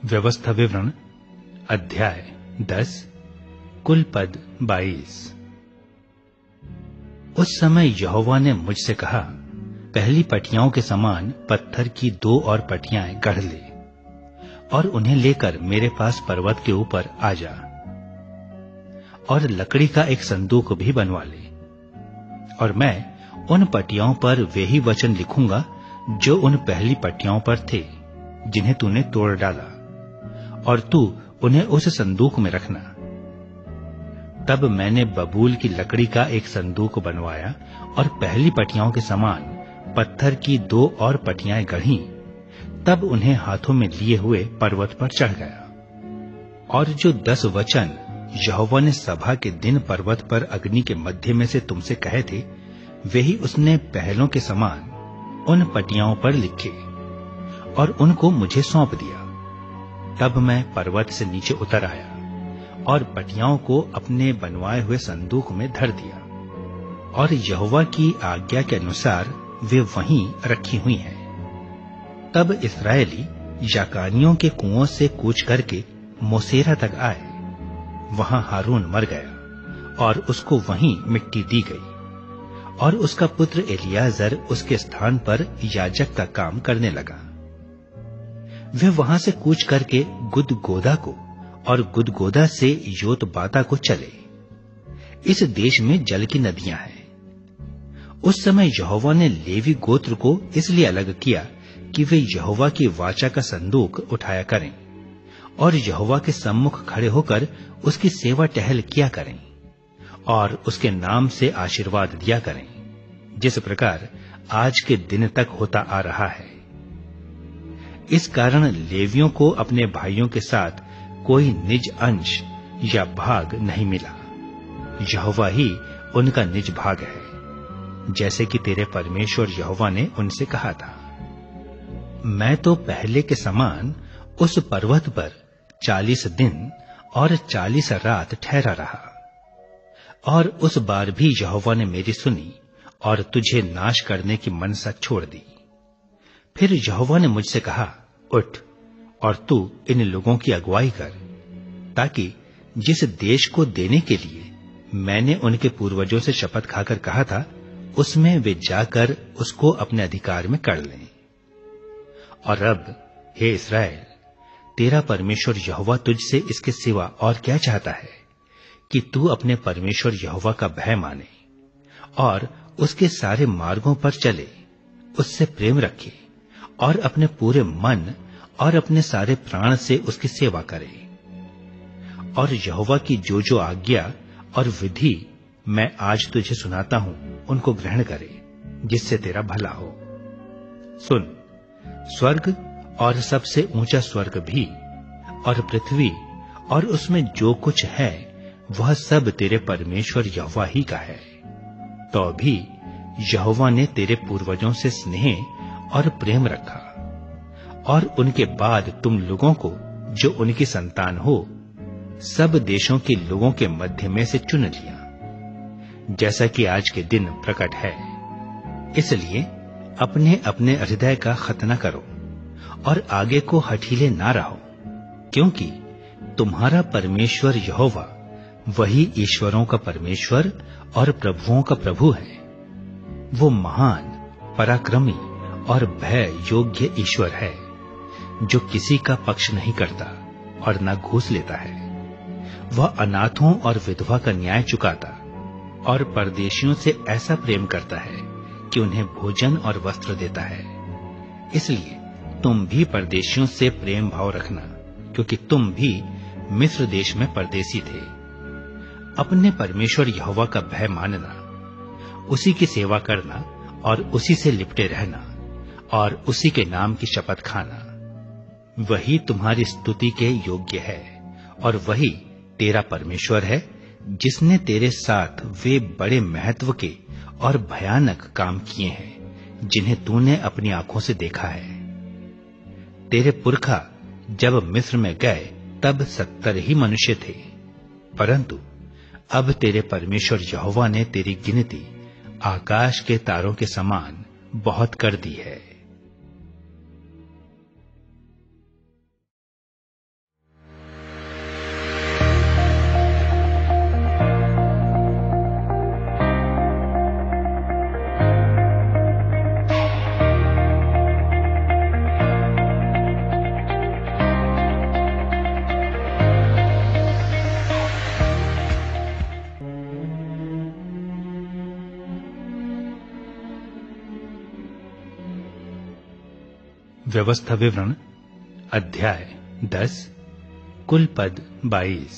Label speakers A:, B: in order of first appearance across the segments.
A: व्यवस्था विवरण अध्याय 10 कुल पद 22। उस समय यहोवा ने मुझसे कहा, पहली पटियाओं के समान पत्थर की 2 और पटियाएं गढ़ ले और उन्हें लेकर मेरे पास पर्वत के ऊपर आ जा, और लकड़ी का एक संदूक भी बनवा ले। और मैं उन पटियाओं पर वे ही वचन लिखूंगा जो उन पहली पटियाओं पर थे जिन्हें तूने तोड़ डाला, और तू उन्हें उस संदूक में रखना। तब मैंने बबूल की लकड़ी का एक संदूक बनवाया और पहली पटियाओं के समान पत्थर की 2 और पटियाएं गढ़ी। तब उन्हें हाथों में लिए हुए पर्वत पर चढ़ गया। और जो 10 वचन यहोवा ने सभा के दिन पर्वत पर अग्नि के मध्य में से तुमसे कहे थे, वे ही उसने पहलों के समान उन पटियाओं पर लिखे और उनको मुझे सौंप दिया। तब मैं पर्वत से नीचे उतर आया और पटियाओं को अपने बनवाए हुए संदूक में धर दिया, और यहोवा की आज्ञा के अनुसार वे वहीं रखी हुई हैं। तब इस्राएली याकानियों के कुओं से कूच करके मोसेरा तक आए। वहां हारून मर गया और उसको वहीं मिट्टी दी गई, और उसका पुत्र एलियाजर उसके स्थान पर याजक का काम करने लगा। वे वहां से कूच करके गुदगोदा को और गुदगोदा से योतबाता को चले। इस देश में जल की नदियां हैं। उस समय यहोवा ने लेवी गोत्र को इसलिए अलग किया कि वे यहोवा की वाचा का संदूक उठाया करें और यहोवा के सम्मुख खड़े होकर उसकी सेवा टहल किया करें और उसके नाम से आशीर्वाद दिया करें, जिस प्रकार आज के दिन तक होता आ रहा है। इस कारण लेवियों को अपने भाइयों के साथ कोई निज अंश या भाग नहीं मिला। यहोवा ही उनका निज भाग है, जैसे कि तेरे परमेश्वर यहोवा ने उनसे कहा था। मैं तो पहले के समान उस पर्वत पर 40 दिन और 40 रात ठहरा रहा, और उस बार भी यहोवा ने मेरी सुनी और तुझे नाश करने की मनसा छोड़ दी। फिर यहोवा ने मुझसे कहा, उठ और तू इन लोगों की अगुवाई कर, ताकि जिस देश को देने के लिए मैंने उनके पूर्वजों से शपथ खाकर कहा था, उसमें वे जाकर उसको अपने अधिकार में कर लें। और अब हे इस्राएल, तेरा परमेश्वर यहोवा तुझसे इसके सिवा और क्या चाहता है कि तू अपने परमेश्वर यहोवा का भय माने और उसके सारे मार्गों पर चले, उससे प्रेम रखे और अपने पूरे मन और अपने सारे प्राण से उसकी सेवा करे। और यहोवा की जो आज्ञा और विधि मैं आज तुझे सुनाता हूं, उनको ग्रहण करे, जिससे तेरा भला हो। सुन, स्वर्ग और सबसे ऊंचा स्वर्ग भी और पृथ्वी और उसमें जो कुछ है, वह सब तेरे परमेश्वर यहोवा ही का है। तो भी यहोवा ने तेरे पूर्वजों से स्नेह और प्रेम रखा, और उनके बाद तुम लोगों को, जो उनकी संतान हो, सब देशों के लोगों के मध्य में से चुन लिया, जैसा कि आज के दिन प्रकट है। इसलिए अपने अपने हृदय का खतना करो और आगे को हठीले ना रहो, क्योंकि तुम्हारा परमेश्वर यहोवा वही ईश्वरों का परमेश्वर और प्रभुओं का प्रभु है। वो महान, पराक्रमी और भय योग्य ईश्वर है, जो किसी का पक्ष नहीं करता और न घूस लेता है। वह अनाथों और विधवा का न्याय चुकाता और परदेशियों से ऐसा प्रेम करता है कि उन्हें भोजन और वस्त्र देता है। इसलिए तुम भी परदेशियों से प्रेम भाव रखना, क्योंकि तुम भी मिस्र देश में परदेसी थे। अपने परमेश्वर यहोवा का भय मानना, उसी की सेवा करना और उसी से लिपटे रहना और उसी के नाम की शपथ खाना, वही तुम्हारी स्तुति के योग्य है। और वही तेरा परमेश्वर है, जिसने तेरे साथ वे बड़े महत्व के और भयानक काम किए हैं, जिन्हें तूने अपनी आंखों से देखा है। तेरे पुरखा जब मिस्र में गए तब 70 ही मनुष्य थे, परंतु अब तेरे परमेश्वर यहोवा ने तेरी गिनती आकाश के तारों के समान बहुत कर दी है। व्यवस्था विवरण अध्याय 10 कुल पद 22।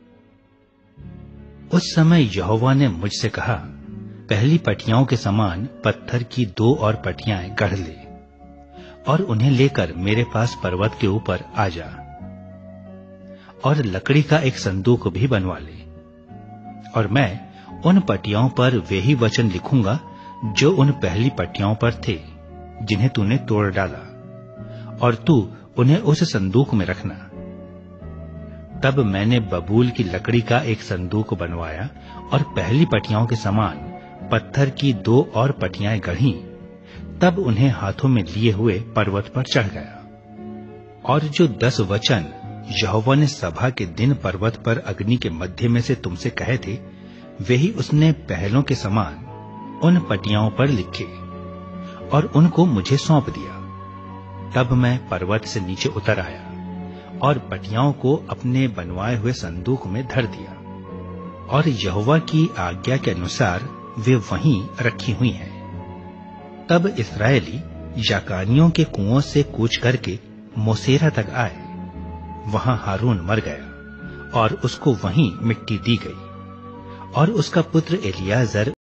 A: उस समय यहोवा ने मुझसे कहा, पहली पटियाओं के समान पत्थर की 2 और पटियाएं गढ़ ले और उन्हें लेकर मेरे पास पर्वत के ऊपर आ जा, और लकड़ी का एक संदूक भी बनवा ले। और मैं उन पटियाओं पर वे ही वचन लिखूंगा जो उन पहली पटियाओं पर थे, जिन्हें तूने तोड़ डाला, और तू उन्हें उस संदूक में रखना। तब मैंने बबूल की लकड़ी का एक संदूक बनवाया और पहली पटियाओं के समान पत्थर की 2 और पटियाएं गढ़ी। तब उन्हें हाथों में लिए हुए पर्वत पर चढ़ गया। और जो 10 वचन यहोवा ने सभा के दिन पर्वत पर अग्नि के मध्य में से तुमसे कहे थे, वे ही उसने पहलों के समान उन पटियाओं पर लिखे और उनको मुझे सौंप दिया। तब मैं पर्वत से नीचे उतर आया और पटियाओं को अपने बनवाए हुए संदूक में धर दिया, और यहोवा की आज्ञा के अनुसार वे वहीं रखी हुई हैं। तब इस्राएली याकानियों के कुओं से कूच करके मोसेरा तक आए। वहां हारून मर गया और उसको वहीं मिट्टी दी गई, और उसका पुत्र एलियाजर